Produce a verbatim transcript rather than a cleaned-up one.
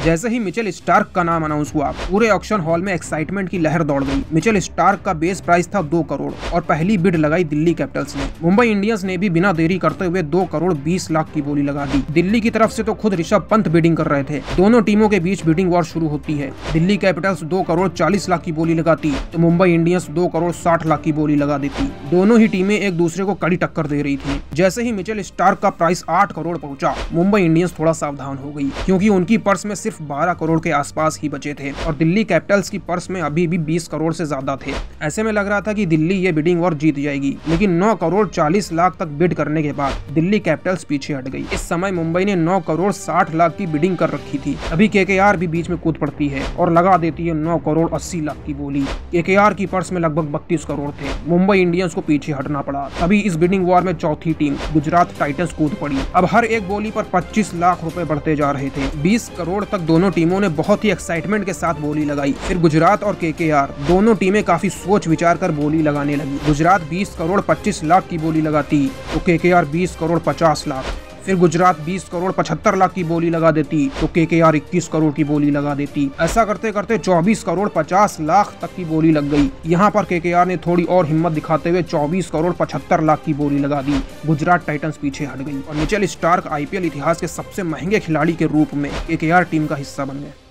जैसे ही Mitchell Starc का नाम अनाउंस हुआ, पूरे ऑक्शन हॉल में एक्साइटमेंट की लहर दौड़ गई। मिचेल स्टार्क का बेस प्राइस था दो करोड़ और पहली बिड लगाई दिल्ली कैपिटल्स ने। मुंबई इंडियंस ने भी बिना देरी करते हुए दो करोड़ बीस लाख की बोली लगा दी। दिल्ली की तरफ से तो खुद ऋषभ पंत बिडिंग कर रहे थे। दोनों टीमों के बीच बिडिंग वॉर शुरू होती है। दिल्ली कैपिटल्स दो करोड़ चालीस लाख की बोली लगाती तो मुंबई इंडियंस दो करोड़ साठ लाख की बोली लगा देती। दोनों ही टीमें एक दूसरे को कड़ी टक्कर दे रही थी। जैसे ही मिचेल स्टार्क का प्राइस आठ करोड़ पहुंचा, मुंबई इंडियंस थोड़ा सावधान हो गई, क्योंकि उनकी पर्स में सिर्फ बारह करोड़ के आसपास ही बचे थे और दिल्ली कैपिटल्स की पर्स में अभी भी बीस करोड़ से ज्यादा थे। ऐसे में लग रहा था कि दिल्ली ये बिडिंग वॉर जीत जाएगी, लेकिन नौ करोड़ चालीस लाख तक बिड करने के बाद दिल्ली कैपिटल्स पीछे हट गई। इस समय मुंबई ने नौ करोड़ साठ लाख की बिडिंग कर रखी थी। अभी केकेआर भी बीच में कूद पड़ती है और लगा देती है नौ करोड़ अस्सी लाख की बोली। केकेआर की पर्स में लगभग बत्तीस करोड़ थे। मुंबई इंडियंस को पीछे हटना पड़ा। तभी इस बिडिंग वॉर में चौथी टीम गुजरात टाइटंस कूद पड़ी। अब हर एक बोली पर पच्चीस लाख रुपए बढ़ते जा रहे थे। बीस करोड़ तक दोनों टीमों ने बहुत ही एक्साइटमेंट के साथ बोली लगाई। फिर गुजरात और केकेआर दोनों टीमें काफी सोच विचार कर बोली लगाने लगी। गुजरात बीस करोड़ पच्चीस लाख की बोली लगाती तो केकेआर बीस करोड़ पचास लाख। फिर गुजरात बीस करोड़ पचहत्तर लाख की बोली लगा देती तो केकेआर इक्कीस करोड़ की बोली लगा देती। ऐसा करते करते चौबीस करोड़ पचास लाख तक की बोली लग गई। यहाँ पर केकेआर ने थोड़ी और हिम्मत दिखाते हुए चौबीस करोड़ पचहत्तर लाख की बोली लगा दी। गुजरात टाइटंस पीछे हट गई और मिचेल स्टार्क आईपीएल इतिहास के सबसे महंगे खिलाड़ी के रूप में केकेआर टीम का हिस्सा बन गए।